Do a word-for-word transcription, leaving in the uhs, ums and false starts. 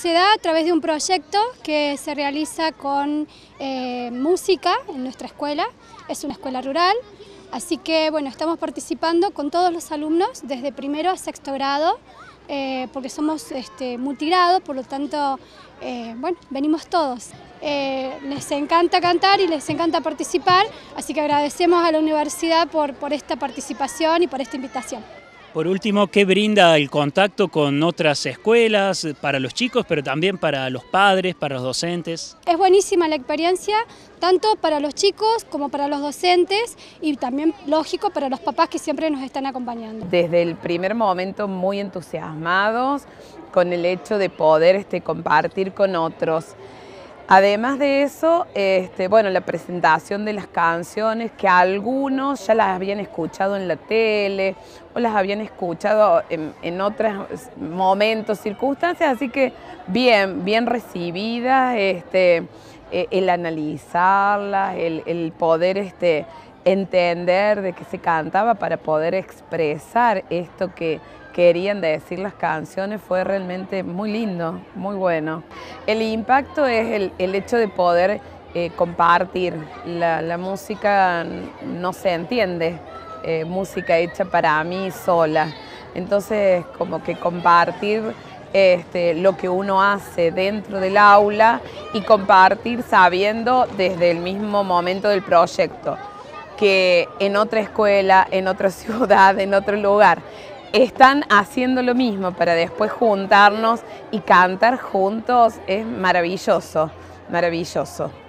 Se da a través de un proyecto que se realiza con eh, música en nuestra escuela. Es una escuela rural, así que bueno, estamos participando con todos los alumnos desde primero a sexto grado, eh, porque somos este, multigrado, por lo tanto, eh, bueno, venimos todos. Eh, les encanta cantar y les encanta participar, así que agradecemos a la universidad por, por esta participación y por esta invitación. Por último, ¿qué brinda el contacto con otras escuelas para los chicos, pero también para los padres, para los docentes? Es buenísima la experiencia, tanto para los chicos como para los docentes y también, lógico, para los papás que siempre nos están acompañando. Desde el primer momento muy entusiasmados con el hecho de poder este, compartir con otros. Además de eso, este, bueno, la presentación de las canciones que algunos ya las habían escuchado en la tele o las habían escuchado en, en otros momentos, circunstancias, así que bien, bien recibidas, este, el analizarlas, el, el poder este, entender de qué se cantaba para poder expresar esto que querían decir las canciones fue realmente muy lindo, muy bueno. El impacto es el, el hecho de poder eh, compartir. La, la música no se entiende, eh, música hecha para mí sola. Entonces, como que compartir este, lo que uno hace dentro del aula y compartir sabiendo desde el mismo momento del proyecto que en otra escuela, en otra ciudad, en otro lugar, están haciendo lo mismo para después juntarnos y cantar juntos es maravilloso, maravilloso.